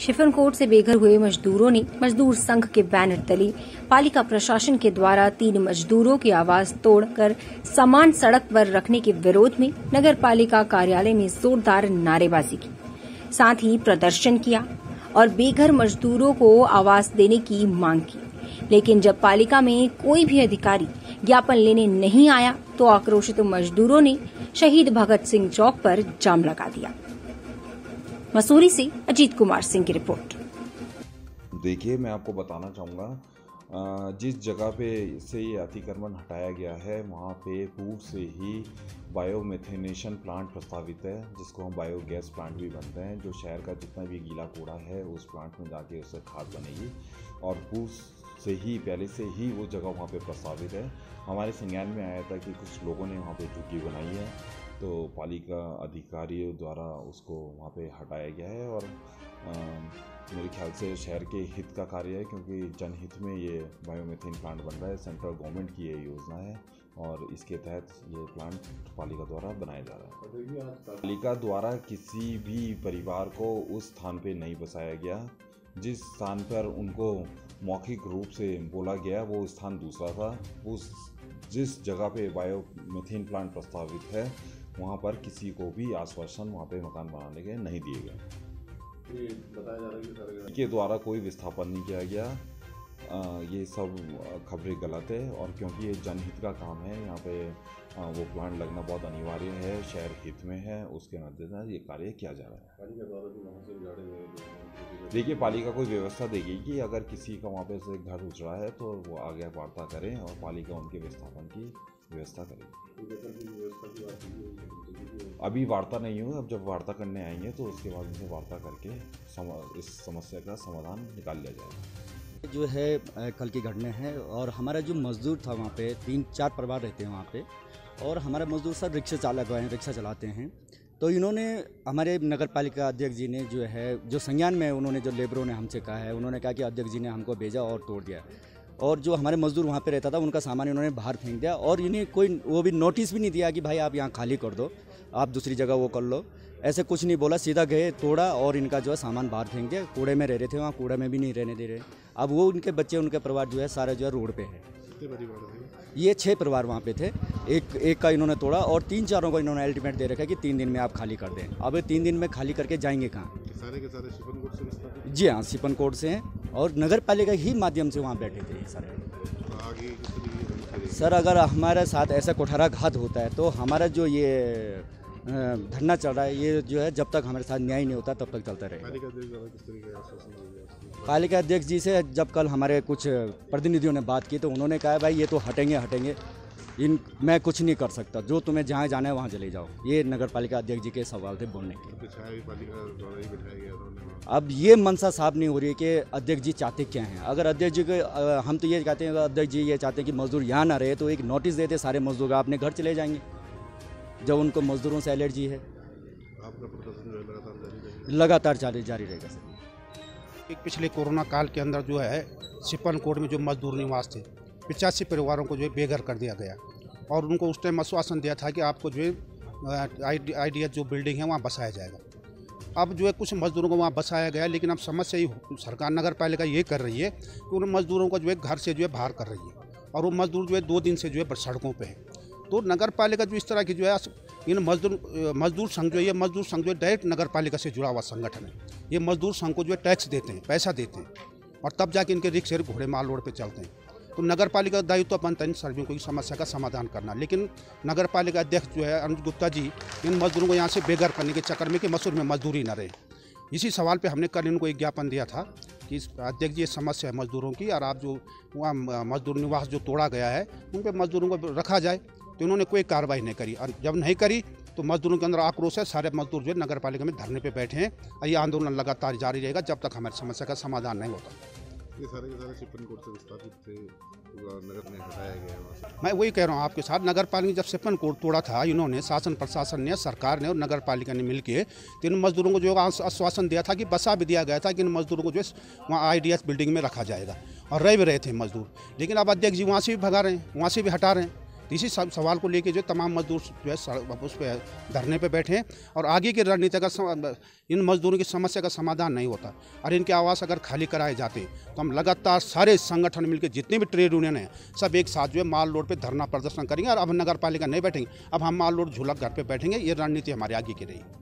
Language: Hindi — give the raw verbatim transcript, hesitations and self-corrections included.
शिफनकोट से बेघर हुए मजदूरों ने मजदूर संघ के बैनर तले पालिका प्रशासन के द्वारा तीन मजदूरों की आवाज तोड़कर सामान सड़क पर रखने के विरोध में नगर पालिका कार्यालय में जोरदार नारेबाजी की, साथ ही प्रदर्शन किया और बेघर मजदूरों को आवास देने की मांग की। लेकिन जब पालिका में कोई भी अधिकारी ज्ञापन लेने नहीं आया तो आक्रोशित मजदूरों ने शहीद भगत सिंह चौक पर जाम लगा दिया। मसूरी से अजीत कुमार सिंह की रिपोर्ट। देखिए, मैं आपको बताना चाहूँगा, जिस जगह पे से ये अतिक्रमण हटाया गया है वहाँ पे पूर्व से ही बायोमेथेनेशन प्लांट प्रस्तावित है, जिसको हम बायोगैस प्लांट भी बनते हैं। जो शहर का जितना भी गीला कूड़ा है उस प्लांट में जाके उससे खाद बनेगी और पूर्व से ही पहले से ही वो जगह वहाँ पे प्रस्तावित है। हमारे संज्ञान में आया था कि कुछ लोगों ने वहाँ पे झुग्गी बनाई है, तो पालिका अधिकारियों द्वारा उसको वहाँ पे हटाया गया है और आ, मेरे ख्याल से शहर के हित का कार्य है, क्योंकि जनहित में ये बायोमीथेन प्लांट बन रहा है। सेंट्रल गवर्नमेंट की ये योजना है और इसके तहत ये प्लांट पालिका द्वारा बनाया जा रहा है। पालिका द्वारा किसी भी परिवार को उस स्थान पे नहीं बसाया गया। जिस स्थान पर उनको मौखिक रूप से बोला गया वो स्थान दूसरा था। उस जिस जगह पे बायोमीथेन प्लांट प्रस्तावित है वहाँ पर किसी को भी आश्वासन वहाँ पे मकान बनाने के नहीं दिए गए। ये बताया जा रहा है कि सारे के द्वारा कोई विस्थापन नहीं किया गया। आ, ये सब खबरें गलत है और क्योंकि ये जनहित का काम है, यहाँ पे आ, वो प्लांट लगना बहुत अनिवार्य है, शहर हित में है, उसके मद्देनजर ये कार्य किया जा रहा है। पालिका द्वारा भी वहाँ से उजाड़े हुए देखिए, पालिका कोई व्यवस्था देगी कि अगर किसी का वहाँ पे से घर उजड़ा है तो वो आगे वार्ता करें और पालिका उनके विस्थापन की व्यवस्था करेगी। अभी वार्ता नहीं हुई, अब जब वार्ता करने आएंगे तो उसके बाद उनसे वार्ता करके सम, इस समस्या का समाधान निकाल लिया जाएगा। जो है कल की घटना है और हमारा जो मजदूर था वहाँ पे तीन चार परिवार रहते हैं वहाँ पे, और हमारा मजदूर सर रिक्शा चालक हैं, रिक्शा चलाते हैं। तो इन्होंने हमारे नगर पालिका अध्यक्ष जी ने जो है जो संज्ञान में उन्होंने जो लेबरों ने हमसे कहा है, उन्होंने कहा कि अध्यक्ष जी ने हमको भेजा और तोड़ दिया, और जो हमारे मजदूर वहाँ पे रहता था उनका सामान इन्होंने बाहर फेंक दिया और इन्हें कोई वो भी नोटिस भी नहीं दिया कि भाई आप यहाँ खाली कर दो, आप दूसरी जगह वो कर लो, ऐसे कुछ नहीं बोला। सीधा गए, तोड़ा और इनका जो है सामान बाहर फेंक दिया। कूड़े में रह रहे थे, वहाँ कूड़े में भी नहीं रहने दे रहे। अब वो उनके बच्चे, उनके परिवार जो है सारे जो है रोड पे है। ये छः परिवार वहाँ पे थे, एक एक का इन्होंने तोड़ा और तीन चारों को इन्होंने अल्टीमेट दे रखा है कि तीन दिन में आप खाली कर दें। अब तीन दिन में खाली करके जाएंगे कहाँ? सारे के सारे शिफनकोट से? जी हाँ, शिफनकोट से हैं और नगर पालिका ही माध्यम से वहाँ बैठे थे ये सारे। सर, अगर हमारे साथ ऐसा कुठाराघात होता है तो हमारा जो ये धरना चल रहा है ये जो है जब तक हमारे साथ न्याय नहीं होता तब तक चलता रहेगा। पालिका अध्यक्ष जी से जब कल हमारे कुछ प्रतिनिधियों ने बात की तो उन्होंने कहा भाई ये तो हटेंगे हटेंगे इन मैं कुछ नहीं कर सकता, जो तुम्हें जहाँ जाना है वहाँ चले जाओ। ये नगर पालिका अध्यक्ष जी के सवाल थे बोलने के। अब ये मनसा साफ नहीं हो रही है कि अध्यक्ष जी चाहते क्या हैं। अगर अध्यक्ष जी को, हम तो ये कहते हैं अध्यक्ष जी ये चाहते हैं कि मजदूर यहाँ ना रहे तो एक नोटिस देते सारे मजदूर अपने घर चले जाएंगे जब उनको मजदूरों से एलर्जी है। आपका प्रदर्शन लगातार जारी जारी रहेगा सर। एक पिछले कोरोना काल के अंदर जो है शिफनकोट में जो मजदूर निवास थे पिचासी परिवारों को जो है बेघर कर दिया गया और उनको उस टाइम आश्वासन दिया था कि आपको जो है आई डी एस जो बिल्डिंग है वहाँ बसाया जाएगा। अब जो है कुछ मजदूरों को वहाँ बसाया गया, लेकिन अब समस्या ही सरकार नगर पालिका ये कर रही है कि उन मजदूरों को जो है घर से जो है बाहर कर रही है और वो मजदूर जो है दो दिन से जो है सड़कों पर है। तो नगर पालिका जो इस तरह की जो है इन मजदूर मजदूर संघ जो है ये मजदूर संघ जो है डायरेक्ट नगर पालिका से जुड़ा हुआ संगठन है। ये मजदूर संघ को जो है टैक्स देते हैं, पैसा देते हैं और तब जाके इनके रिक्शे घोड़े माल रोड पे चलते हैं। तो नगर पालिका का दायित्व बनता है इन सभी को समस्या का समाधान करना, लेकिन नगर पालिका अध्यक्ष जो है अनुज गुप्ता जी इन मजदूरों को यहाँ से बेघर करने के चक्कर में कि मसूर में मजदूरी न रहे, इसी सवाल पे हमने कल इनको एक ज्ञापन दिया था कि अध्यक्ष जी ये समस्या है मजदूरों की और आप जो वहाँ मजदूर निवास जो तोड़ा गया है उन पर मजदूरों को रखा जाए। तो उन्होंने कोई कार्रवाई नहीं करी और जब नहीं करी तो मजदूरों के अंदर आक्रोश है। सारे मजदूर जो है नगर पालिका में धरने पे बैठे हैं और ये आंदोलन लगातार जारी रहेगा जब तक हमारी समस्या का समाधान नहीं होता। ये सारे के सारे शिफनकोट से विस्थापित थे, नगर में हटाया गया है। मैं वही कह रहा हूँ आपके साथ, नगर पालिका जब शिफनकोट तोड़ा था इन्होंने शासन प्रशासन ने, सरकार ने और नगर पालिका ने मिलकर तो इन मजदूरों को जो आश्वासन दिया था कि बसा भी दिया गया था कि इन मजदूरों को जो है वहाँ आई डी एस बिल्डिंग में रखा जाएगा और रह भी रहे थे मजदूर। लेकिन अब अध्यक्ष जी वहाँ से भी भगा रहे हैं, वहाँ से भी हटा रहे हैं। इसी सवाल को लेके जो तमाम मजदूर जो है सड़क उस पर धरने पे बैठे हैं और आगे की रणनीति का इन मजदूरों की समस्या का समाधान नहीं होता और इनके आवास अगर खाली कराए जाते तो हम लगातार सारे संगठन मिलकर जितने भी ट्रेड यूनियन हैं सब एक साथ जो है माल रोड पे धरना प्रदर्शन करेंगे और अब नगर पालिका नहीं बैठेंगे, अब हम माल रोड झूलक घर पे बैठेंगे। ये रणनीति हमारे आगे की रही।